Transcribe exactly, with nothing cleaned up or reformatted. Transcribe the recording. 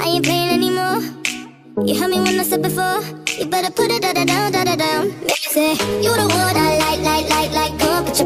I ain't playing anymore. You heard me when I said before. You better put it da da down, da da down. Say you the one I